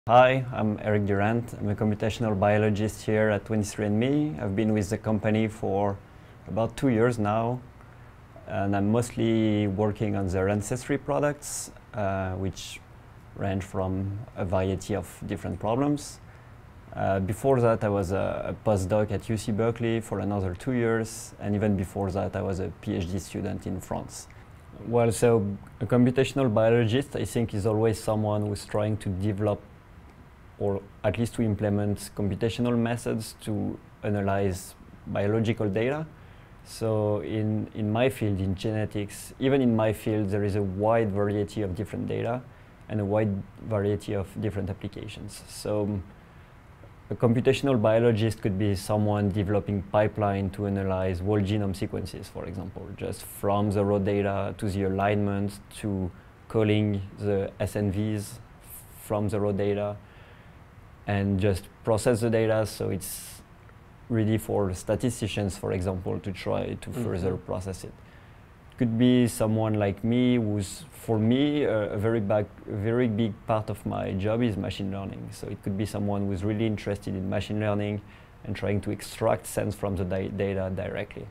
Hi, I'm Eric Durand. I'm a computational biologist here at 23andMe. I've been with the company for about 2 years now, and I'm mostly working on their ancestry products, which range from a variety of different problems. Before that, I was a postdoc at UC Berkeley for another 2 years, and even before that, I was a PhD student in France. Well, so a computational biologist, I think, is always someone who's trying to develop or at least to implement computational methods to analyze biological data. So in my field, in genetics, even in my field, there is a wide variety of different data and a wide variety of different applications. So a computational biologist could be someone developing pipeline to analyze whole genome sequences, for example, just from the raw data to the alignment to calling the SNVs from the raw data, and just process the data, so it's ready for statisticians, for example, to try to further process it. Could be someone like me, who's, for me, a very big part of my job is machine learning. So it could be someone who's really interested in machine learning and trying to extract sense from the data directly.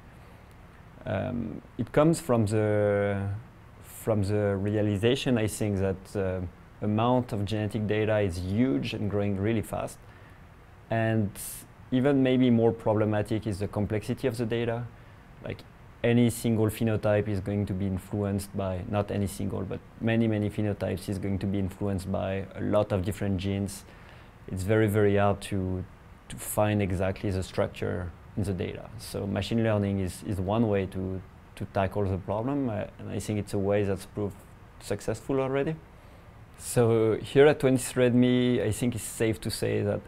It comes from the realization, I think, that amount of genetic data is huge and growing really fast. And even maybe more problematic is the complexity of the data. Like any single phenotype is going to be influenced by, not any single, but many phenotypes is going to be influenced by a lot of different genes. It's very hard to find exactly the structure in the data. So machine learning is one way to tackle the problem, and I think it's a way that's proved successful already. So here at 23andMe, I think it's safe to say that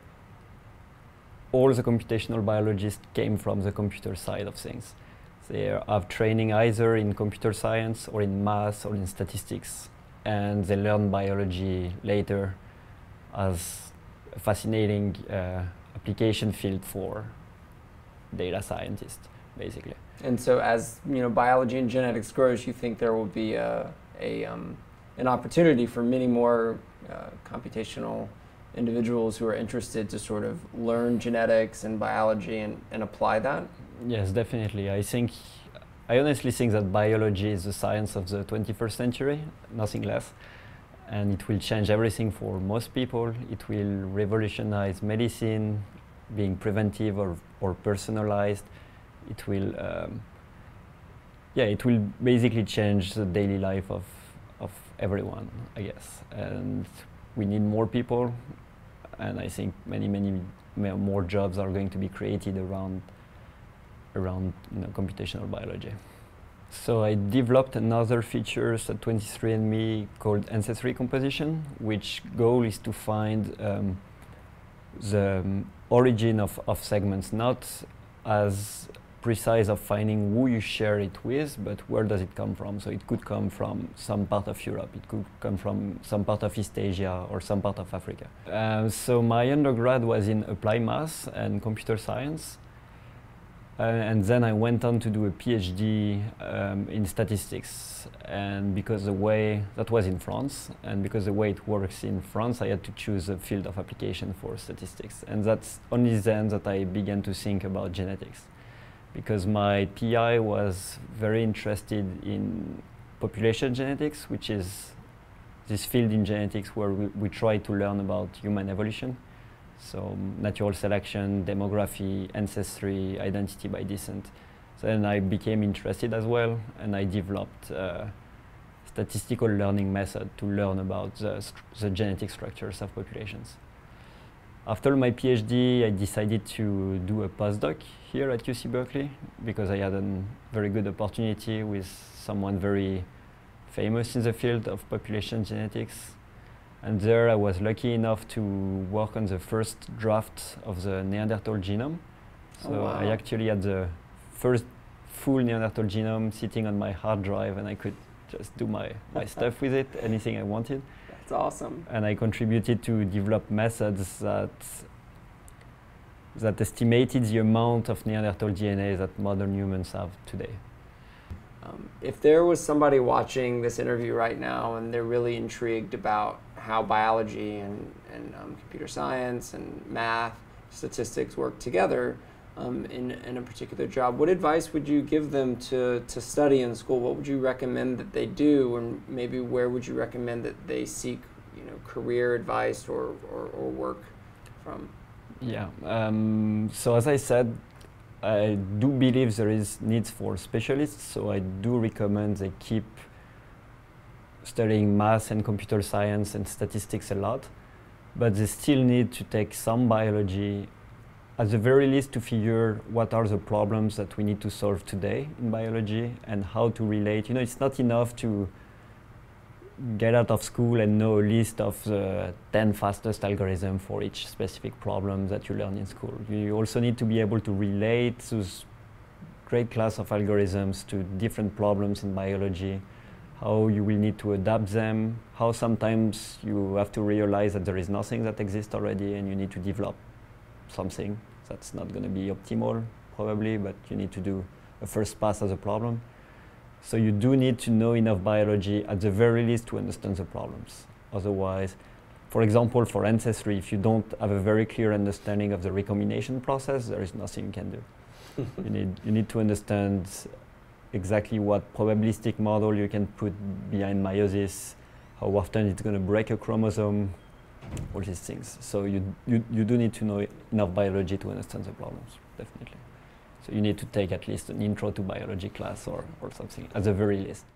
all the computational biologists came from the computer side of things. They have training either in computer science or in math or in statistics, and they learn biology later as a fascinating application field for data scientists, basically. And so as biology and genetics grows, you think there will be an opportunity for many more computational individuals who are interested to sort of learn genetics and biology and apply that? Yes, definitely. I honestly think that biology is the science of the 21st century, nothing less. And it will change everything for most people. It will revolutionize medicine, being preventive or personalized. It will, it will basically change the daily life of everyone, I guess. And we need more people, and I think many more jobs are going to be created around computational biology. So I developed another feature at 23andMe called ancestry composition, which goal is to find the origin of segments, not as precise of finding who you share it with, but where does it come from. So it could come from some part of Europe, it could come from some part of East Asia or some part of Africa. So my undergrad was in applied math and computer science. And then I went on to do a PhD in statistics, and because that was in France, and because the way it works in France, I had to choose a field of application for statistics. And that's only then that I began to think about genetics, because my PI was very interested in population genetics, which is this field in genetics where we try to learn about human evolution. So natural selection, demography, ancestry, identity by descent. So then I became interested as well, and I developed a statistical learning method to learn about the genetic structures of populations. After my PhD, I decided to do a postdoc here at UC Berkeley, because I had a very good opportunity with someone very famous in the field of population genetics. And there I was lucky enough to work on the first draft of the Neanderthal genome. So I actually had the first full Neanderthal genome sitting on my hard drive, and I could just do my stuff with it, anything I wanted. That's awesome. And I contributed to develop methods that estimated the amount of Neanderthal DNA that modern humans have today. If there was somebody watching this interview right now and they're really intrigued about how biology and computer science and math, statistics work together in a particular job. What advice would you give them to study in school? What would you recommend that they do, and maybe where would you recommend that they seek, career advice or work from? Yeah. So as I said, I do believe there is needs for specialists. So I do recommend they keep studying math and computer science and statistics a lot, but they still need to take some biology, at the very least, to figure what are the problems that we need to solve today in biology and how to relate. It's not enough to get out of school and know a list of the 10 fastest algorithms for each specific problem that you learn in school. You also need to be able to relate those great class of algorithms to different problems in biology, how you will need to adapt them, how sometimes you have to realize that there is nothing that exists already and you need to develop something that's not going to be optimal probably, but you need to do a first pass as a problem. So you do need to know enough biology at the very least to understand the problems. Otherwise, for example, for ancestry, if you don't have a very clear understanding of the recombination process, there is nothing you can do. You need to understand exactly what probabilistic model you can put behind meiosis, how often it's going to break a chromosome, all these things. So you do need to know enough biology to understand the problems, definitely. So you need to take at least an intro to biology class or something, at the very least.